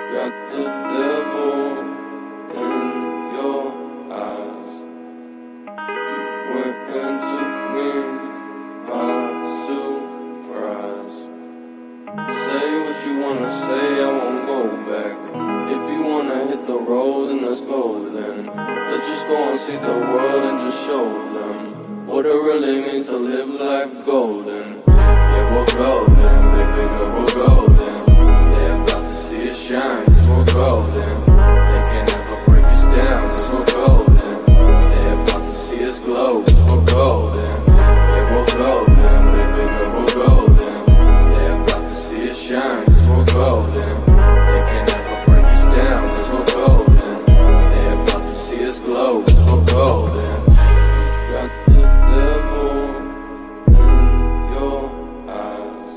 Got the devil in your eyes. You went and took me by surprise. Say what you wanna say, I won't go back. If you wanna hit the road, then let's go then. Let's just go and see the world and just show them what it really means to live life golden. Yeah, we're golden, baby girl, we're golden. They're about to see us shine, cause we're golden. They can't ever break us down, cause we're golden. They're about to see us glow, cause we're golden. Yeah, we're golden, baby girl, we're golden. They're about to see us shine, cause we're golden. They can't ever break us down, cause we're golden. They're about to see us glow, cause we're golden. Got the devil in your eyes.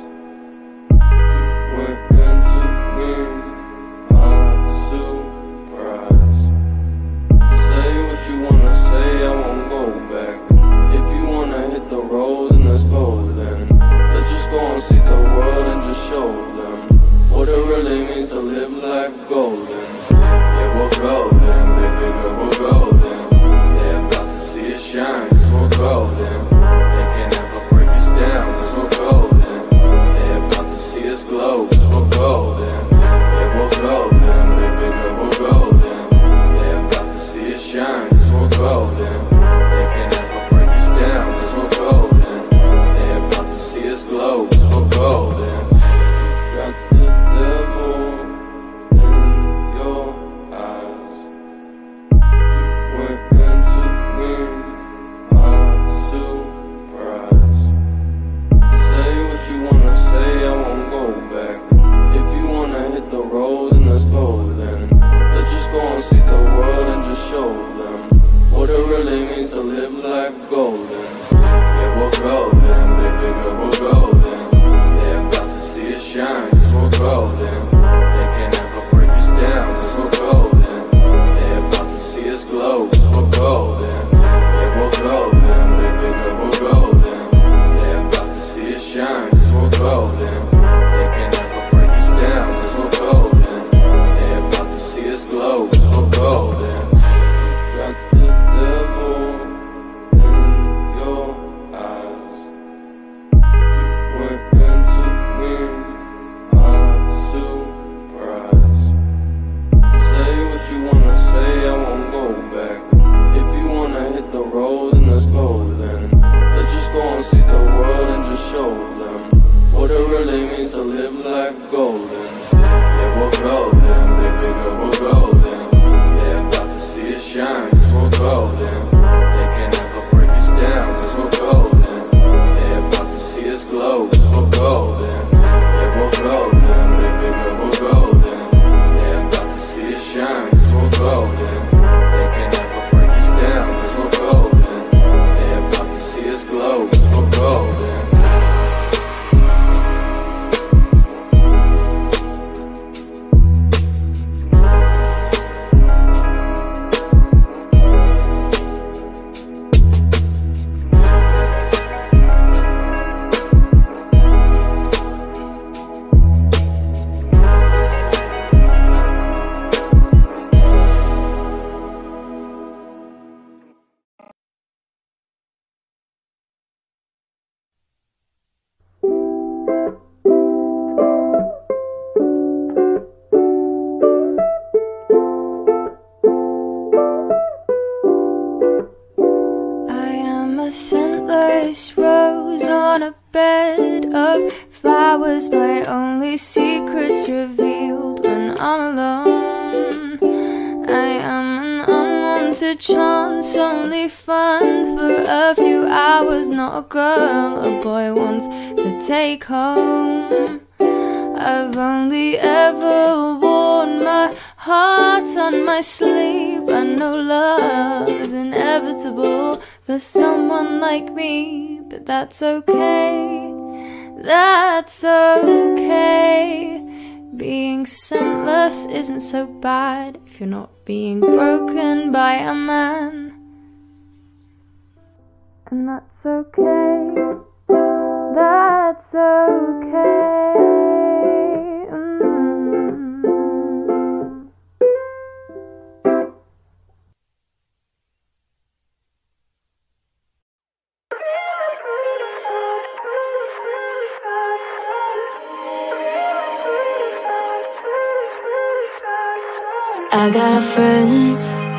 You went and took me by surprise. Say what you wanna say, I won't go back. If you wanna hit the road, then let's go then. Let's just go and see the world and just show them what it really means to live life golden. Yeah, we're golden, baby girl, we're golden. They're about to see us shine, cause we're golden. They can't ever break us down, cause we're golden. They're about to see us glow, cause we're golden. Yeah, we're golden, baby girl, we're golden. They're about to see us shine, cause we're golden. They can't ever break us down, cause we're golden. They're about to see us glow, cause we're golden. Got the devil in your eyes. You went and took me by surprise. Say what you wanna say, I won't go back. If you wanna hit the road, then let's go then. Let's just go and see the world and just show them what it really means to live life golden. Yeah, we're golden, baby girl, we're golden. They're about to see us shine, cause we're golden. They can't ever break us down, cause we're golden. They're about to see us glow, cause we're golden. Yeah, we're golden, baby girl, we're golden. They're about to see us shine, cause we're golden. They can't ever break us down, cause we're golden. They're about to see us glow, cause we're golden. Got the devil in your eyes. You went and took me by surprise. Say what you wanna say, I won't go back. If you wanna hit the road, then let's go then. Let's just go and see the world and just show them what it really means to live life golden. Yeah, we're golden, baby girl, we're golden. They're about to see us shine, cause we're golden. They can't ever break us down, cause we're golden. They're about to see us glow, cause we're golden. Yeah, we're golden, baby girl, we're golden. They're about to see us shine, cause we're golden. They can't ever break us down, cause we're golden. They're about to see us glow, cause we're golden. Scentless rose on a bed of flowers. My only secrets revealed when I'm alone. I am an unwanted chance, only fun for a few hours. Not a girl a boy wants to take home. I've only ever worn my heart on my sleeve. I know love is inevitable for someone like me, but that's okay, that's okay. Being scentless isn't so bad if you're not being broken by a man. And that's okay, that's okay. I got friends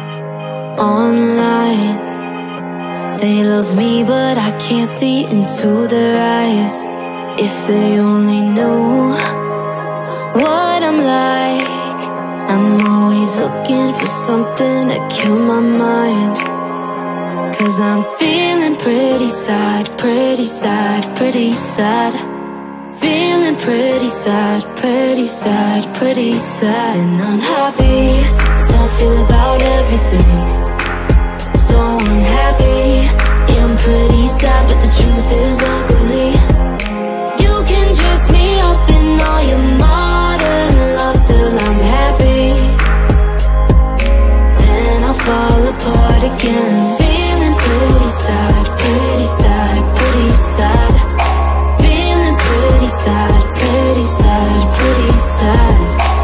online. They love me, but I can't see into their eyes. If they only knew what I'm like. I'm always looking for something to kill my mind. 'Cause I'm feeling pretty sad, pretty sad, pretty sad. Feeling pretty sad, pretty sad, pretty sad. And unhappy, 'cause I feel about everything. So unhappy, yeah, I'm pretty sad, but the truth is ugly. You can dress me up in all your modern love till I'm happy. Then I'll fall apart again. Feeling pretty sad, pretty sad, pretty sad. Feeling pretty sad, pretty sad, pretty sad.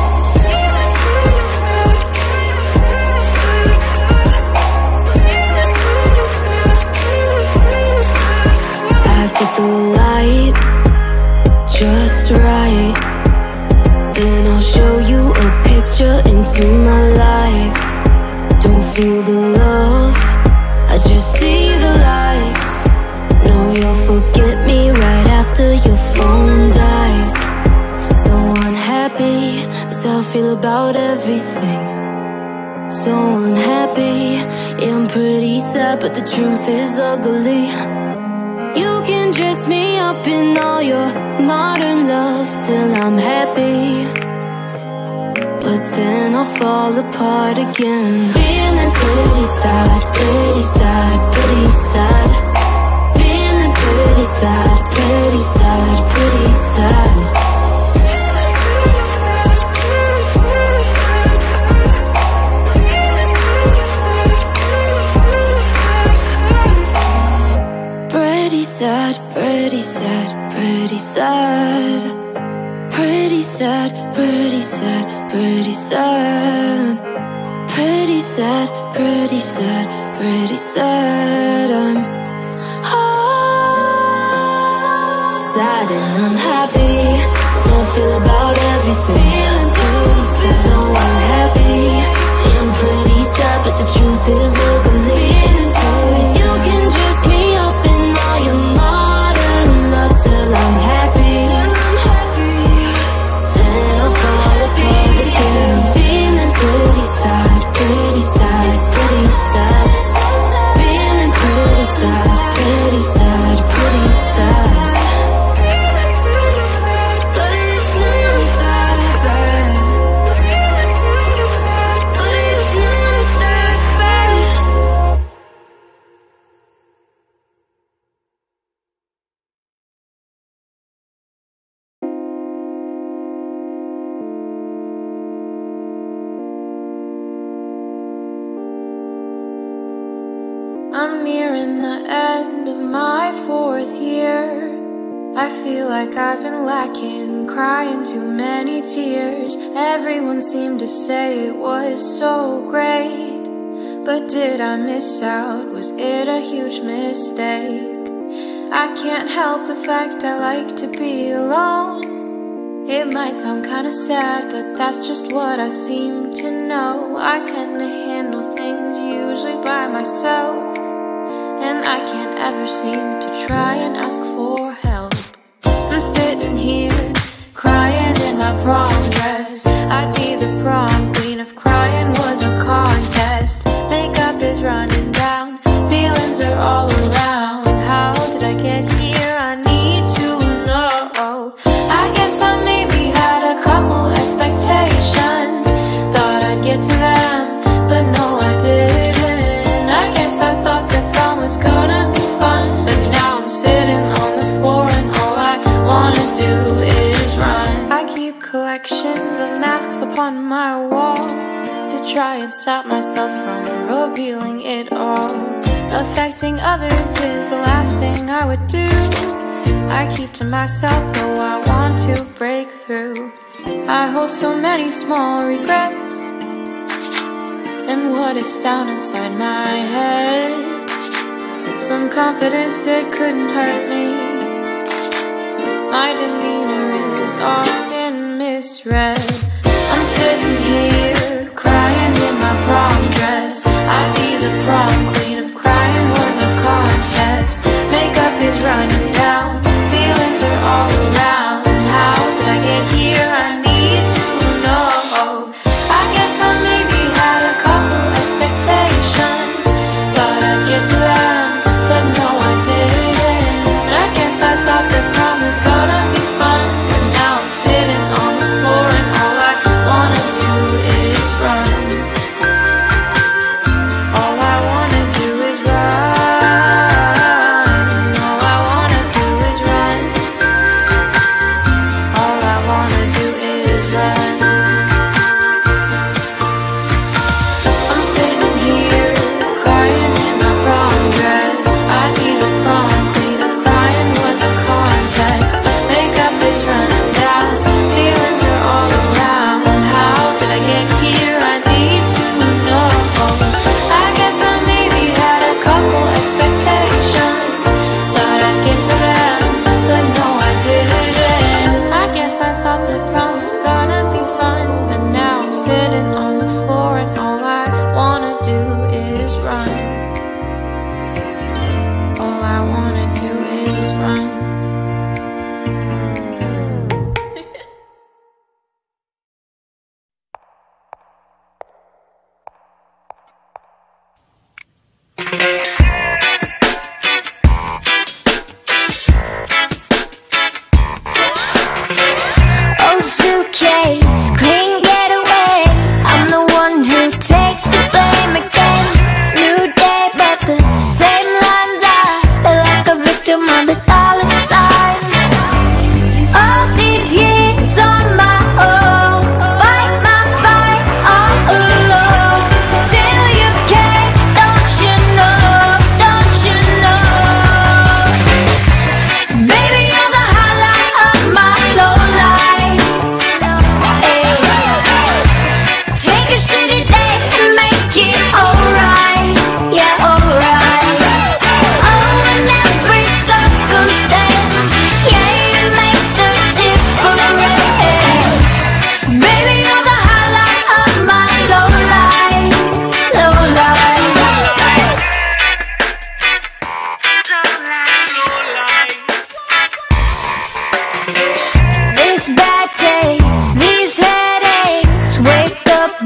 Get the light just right, then I'll show you a picture into my life. Don't feel the love, I just see the lights. Know you'll forget me right after your phone dies. So unhappy, that's how I feel about everything. So unhappy, yeah, I'm pretty sad, but the truth is ugly. You can dress me up in all your modern love till I'm happy. But then I'll fall apart again. Feeling pretty sad, pretty sad, pretty sad. Feeling pretty sad, pretty sad, pretty sad. Pretty sad, pretty sad, pretty sad. Pretty sad, pretty sad, pretty sad. Pretty sad, pretty sad, pretty sad. I'm sad and unhappy. So I feel about everything. So unhappy. I'm pretty sad, but the truth is ugly. You can dress me up in all your modern love till I'm happy. Then I'll fall apart again. Feeling pretty sad, pretty sad, pretty sad. Feeling pretty sad, pretty sad, pretty sad. But it's not that bad. But it's not that bad. I'm nearing the end of my 4th year. I feel like I've been lacking, crying too many tears. Everyone seemed to say it was so great, but did I miss out? Was it a huge mistake? I can't help the fact I like to be alone. It might sound kinda sad, but that's just what I seem to know. I tend to handle things usually by myself, and I can't ever seem to try and ask for help. I'm sitting here, crying in my prom dress. I'd be the prom queen if crying was a contest. Makeup is running down, feelings are all around. How did I get here? I need to know. I guess I maybe had a couple expectations. Thought I'd get to them, but no I didn't. I guess I thought that prom was gonna be fun, but now I'm sitting on the floor and all I wanna do is run. I keep collections of masks upon my wall to try and stop myself from revealing it all. Affecting others is the last thing I would do. I keep to myself though I want to break through. I hold so many small regrets and what ifs down inside my head. Some confidence it couldn't hurt me. My demeanor is often misread. I'm sitting here crying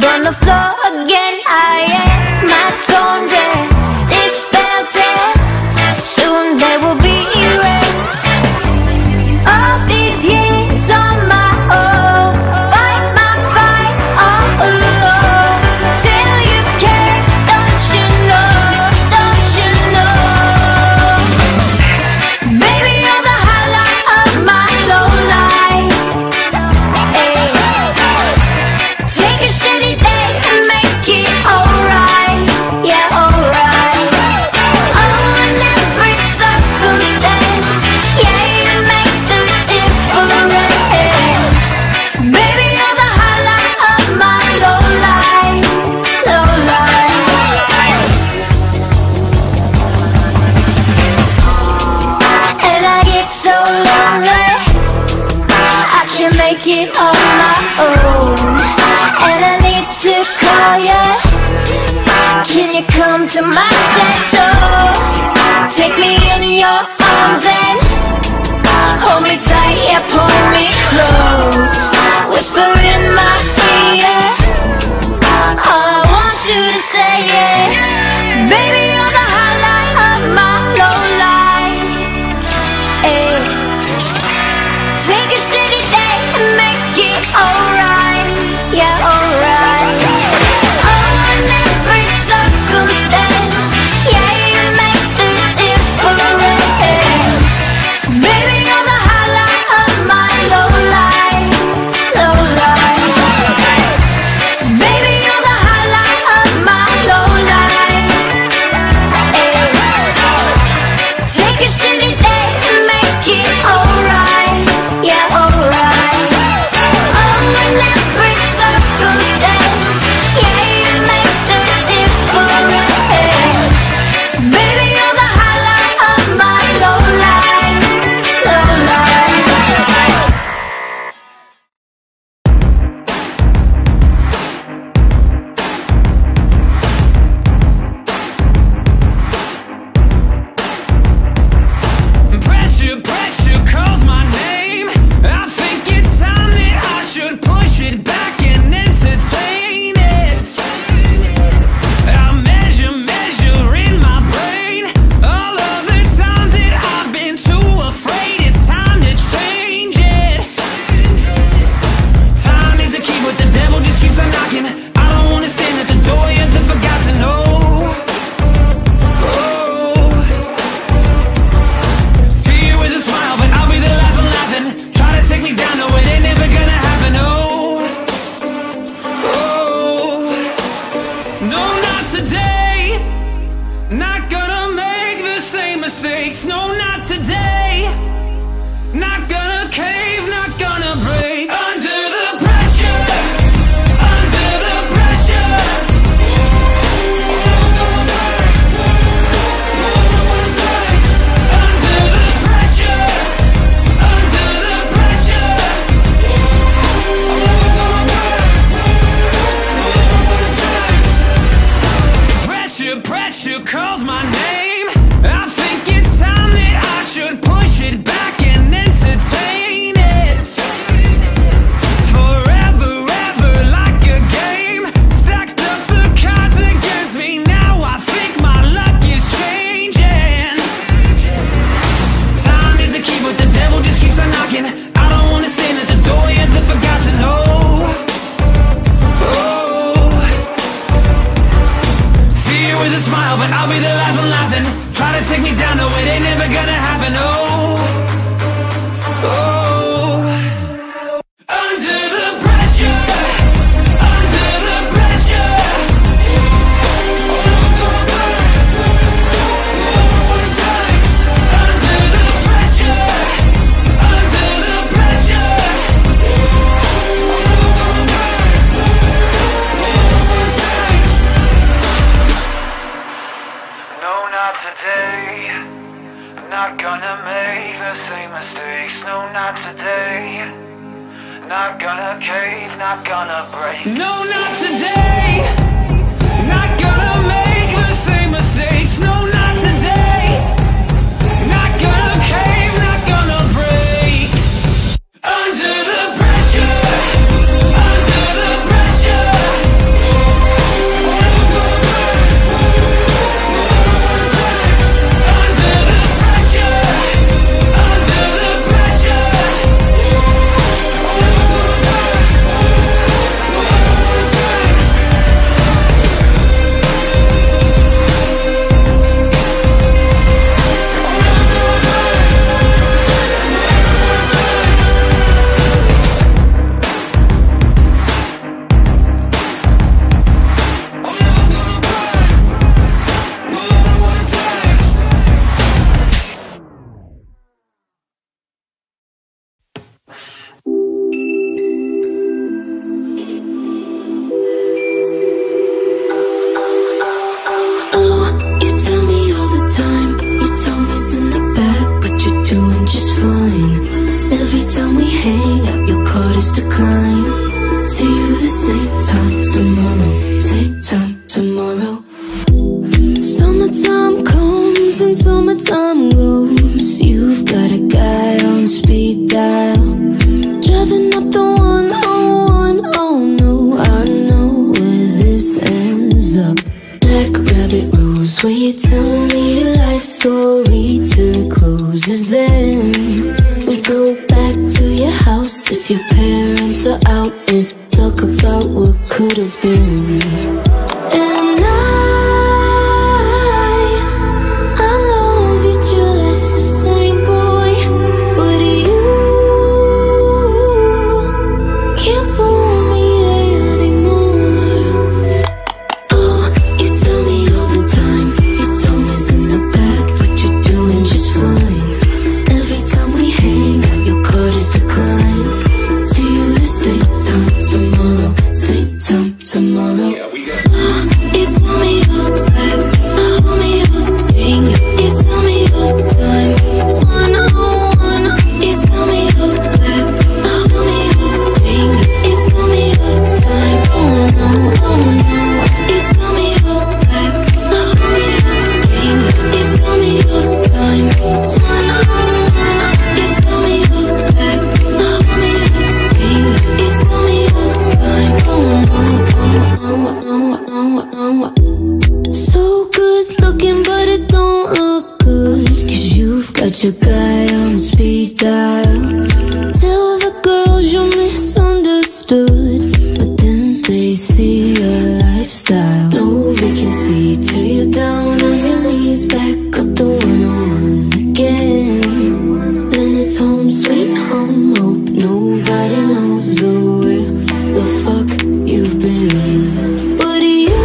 on the floor again. I am my torn dress. This failed test, soon they will be erased. All these years on my own, fight my fight all alone. Till you care, don't you know, don't you know? Baby, you're the highlight of my low life. Take a shitty day and make it alright, yeah, alright. Oh, in every circumstance, yeah, you make the difference. Baby, you're the highlight of my low life, low life. And I get so lonely, I can't make it on my own. And I need to call you. Can you come to my shadow? Take me in your arms and hold me tight, yeah, pull me close. Whisper in my ear, all I want you to say is, baby, you're the highlight of my low life. Ay. Take a shitty day and make it alright, yeah, alright. Oh, in every circumstance, yeah, you make the difference. Baby, you're the highlight of my low life, low life. Baby, you're the highlight of my low life. Ay. Take a shitty day and make it alright, yeah, alright. Oh, in every circumstance, yeah, you make the difference. Baby, you're the highlight of my low life, low life. Pressure, pressure calls my name. I think it's time that I should push it back and entertain it. I measure, measure in my brain all of the times that I've been too afraid. It's time to change it. Time is a key, but the devil just keeps on knocking. I don't wanna stand at the door, yet the forgotten. Oh. Fear with a smile, but I'll be the last one laughing. Try to take me down, no, it ain't never gonna happen. Oh, oh, no, not today. Not gonna make the same mistakes. No, not today. Not gonna cave, not gonna break. Under the pressure, under the pressure. Under the pressure, under the pressure. Pressure, pressure calls my name. I think it's time that I should push it back and entertain it. Forever, ever like a game. Stacked up the cards against me. Now I think my luck is changing. Time is the key, but the devil just keeps on knocking. I don't wanna stand at the door, yet the forgotten. Oh, oh. Fear with a smile, but I'll be the last one laughing. Try to take me down, no, it ain't never gonna happen. Oh, oh. Under the pressure, under the pressure. Under the pressure, under the pressure. No, not today. Not gonna make the same mistakes. No, not today. Not gonna cave, not gonna break. No, not today. Not gonna make the same mistakes. No, not today. Not gonna cave, not gonna break. Under the pressure, under the pressure. you tell me your life story till it closes then. We go back to your house if your parents are out and talk about what could have been. And I love you just the same, boy, but you can't fool me anymore. Oh, you tell me all the time your tongue is in the back, but you're doing just fine. Every time we hang out, your card is declined. See you the same time tomorrow, same time tomorrow. You tell me all the back, hold me all the thing. You tell me all the time, one-on-one. You tell me all the back, hold me all the thing. You tell me all the time, oh no, oh no. You tell me all the back, hold me all the thing. You tell me all the time, one-on-one. You tell me all the back, hold me all the thing. You tell me all the time, oh no, oh no, oh no. So good looking, but it don't look good, 'cause you've got your guy on speed dial. Tell the girls you're misunderstood, but then they see your lifestyle. No vacancy till you're down on your knees, back up the 101 again. Then it's home sweet home, hope nobody knows where the fuck you've been. But you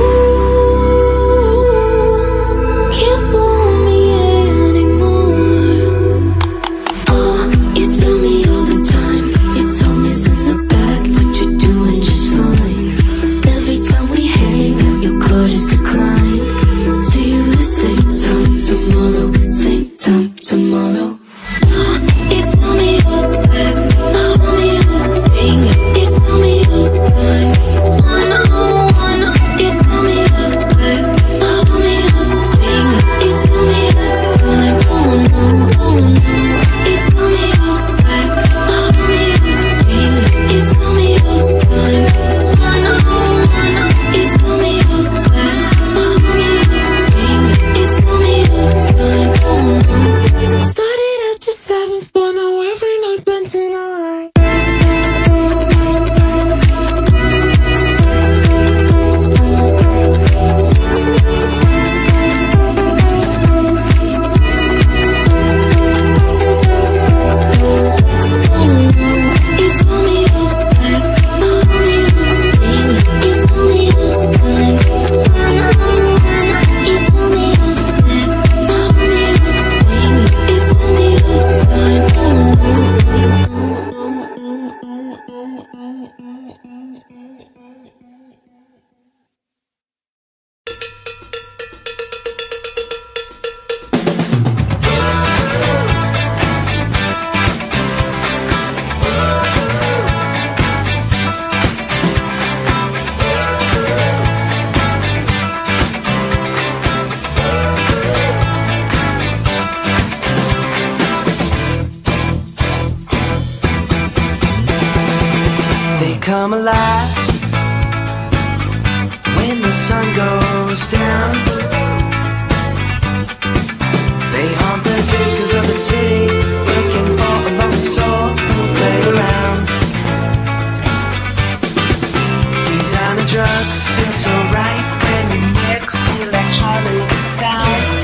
can't fool me anymore. Oh, you tell me all the time your tongue is in the back, but you're doing just fine. Every time we hang out, your card is declined. See you the same time tomorrow, same time tomorrow. Oh, you tell me all the back, hold me all the thing. You tell me all the time, one-on-one. You tell me all the back, hold me all the thing. You tell me all the time, oh no, oh no. You tell me all the back, hold me all the thing. You tell me all the time, one-on-one. You tell me all the back, hold me all the thing. You tell me all the time, oh no. Started out just having fun, now every night bent in a line. You tell me all the back, hold me all the thing. You tell me all the time, one-on-one. You tell me all the back, hold me all the thing. You tell me all the time, oh no. They come alive when the sun goes down. They haunt the discos of the city, looking for a lost soul who'll play around. Designer drugs feel so right when you mix electronic sounds.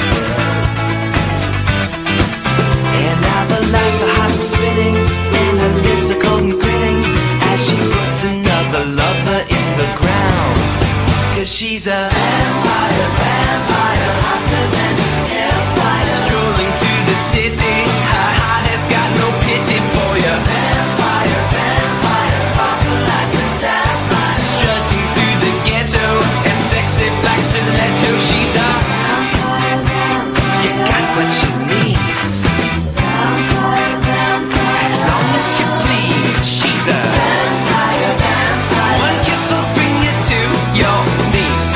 And now the lights are hot and spinning, and her lips are cold and grinning as she puts another lover in the ground. 'Cause she's a vampire, vampire, hotter than hellfire. Strolling through the city, her heart has got no pity for you. Vampire, vampire, sparkle like a sapphire. Strutting through the ghetto, as sexy black stiletto. She's a vampire, vampire. You got what she needs. Vampire, vampire. As long as you bleed, she's a vampire, vampire. One kiss will bring you to your knees.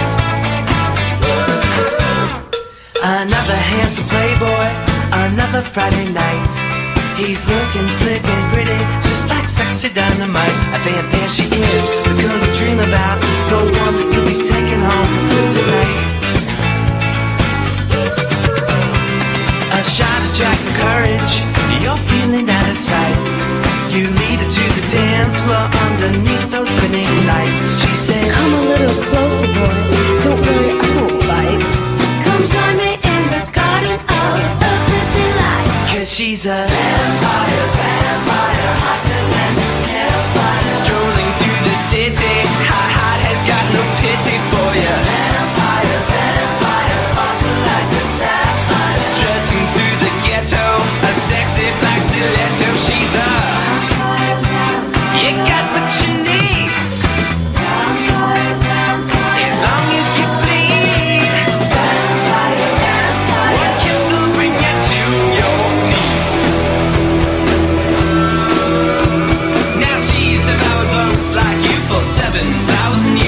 Another handsome playboy, another Friday night. He's looking slick and pretty, just like sexy dynamite. I think there she is, the girl you dream about, the one that you'll be taking home tonight. 7,000